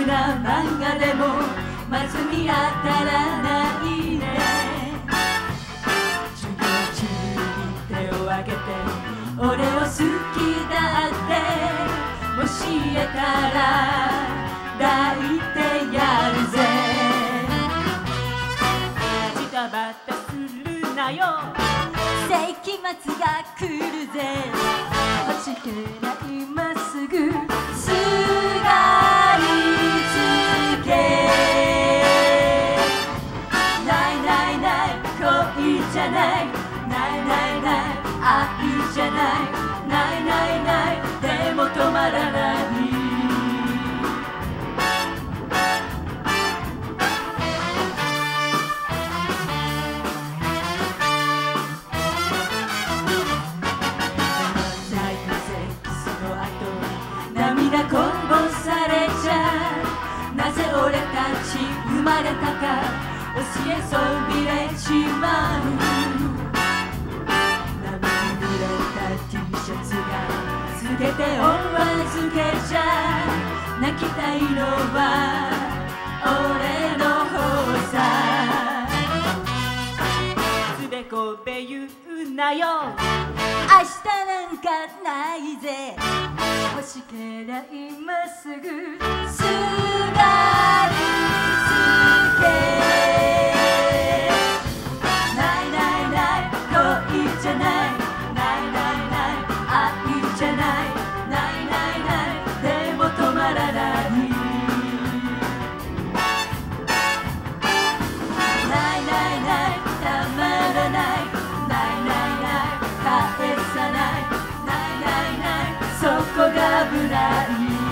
な漫画でもまず見当たらないね。授業中に手を挙げて俺を好きだって教えたら抱いてやるぜ。ジタバタするなよ、世紀末が来るぜ。欲しけりゃ今すぐすがりつけ。ないないない恋じゃない、ないないない愛じゃない、ないないないでも止まらない。涙こぼされちゃなぜ俺たち生まれたか教えそびれちまう。涙濡れた T シャツが透けてお預けじゃ泣きたいのは俺の方さ。つべこべ言うなよ、明日なんかないぜ。欲しけりゃ今すぐすがりつけ。ないないない恋じゃない、ないないない愛じゃない、ないないないでも止まらない。ないないないたまらない、ないないない返さない、ないないないそこが危ない。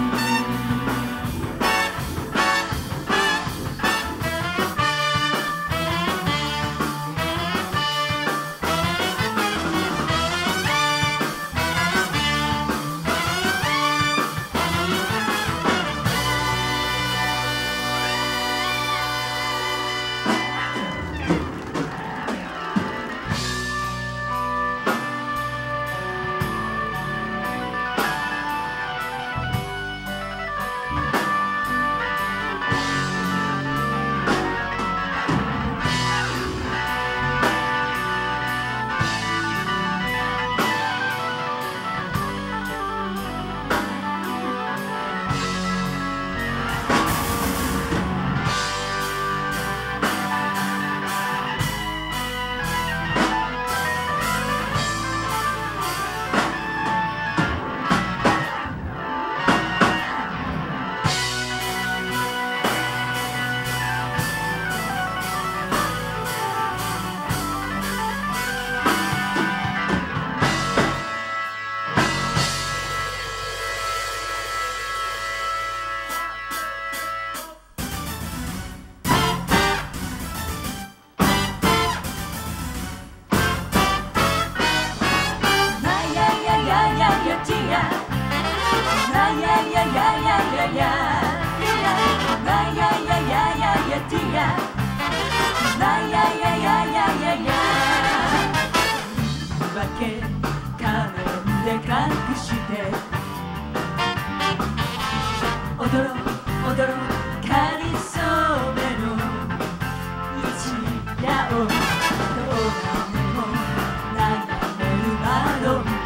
仮面で隠して踊ろう踊ろうかりそめの一夜をどうかでも眺めるマドンナ。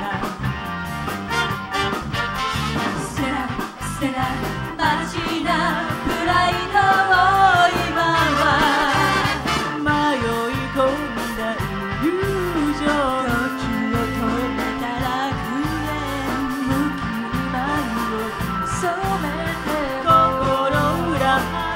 捨てな捨てなマジなプライドを今は迷い込んだイリュージョン。心裏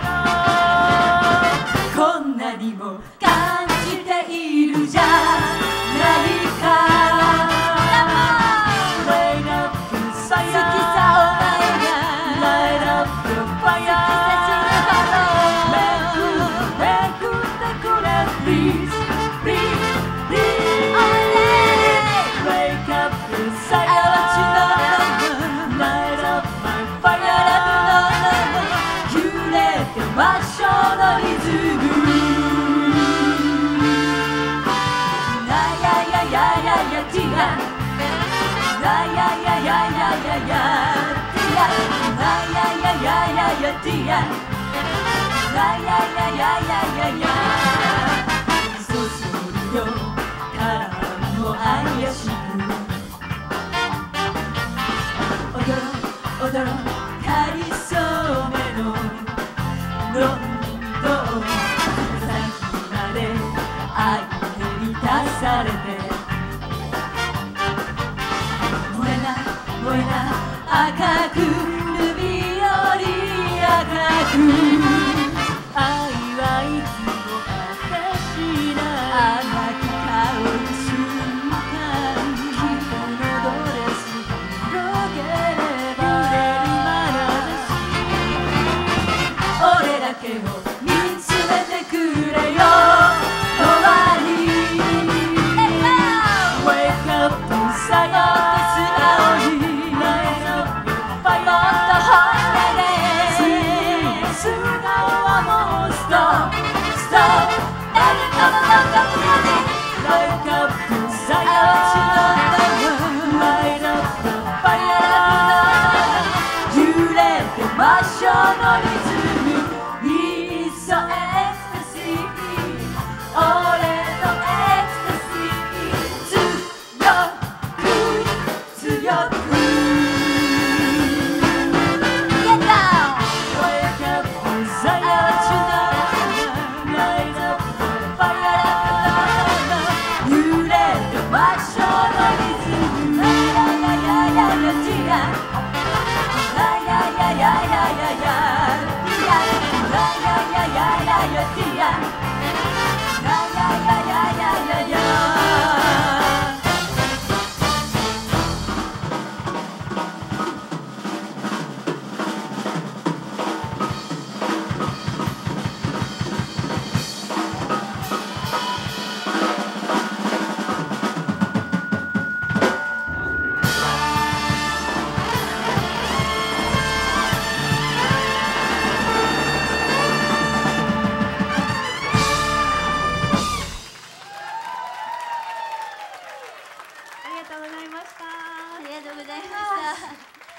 ディアライライライライライライそそるよ体も怪しく踊ろうかりそめのロンドン先まで相手に出されて燃えな赤くルビより赤く愛はいつも果てしない甘く香る瞬間君のドレス広げれば揺れる眼差し俺だけを見つめてくれよ終わり Wake up さよ場所のリズム It's so ecstasy 俺のエクスタシー強く Get down Wake up desire tonight Light up the fire 揺れる場所のリズム La la la la la la laありがとうございました。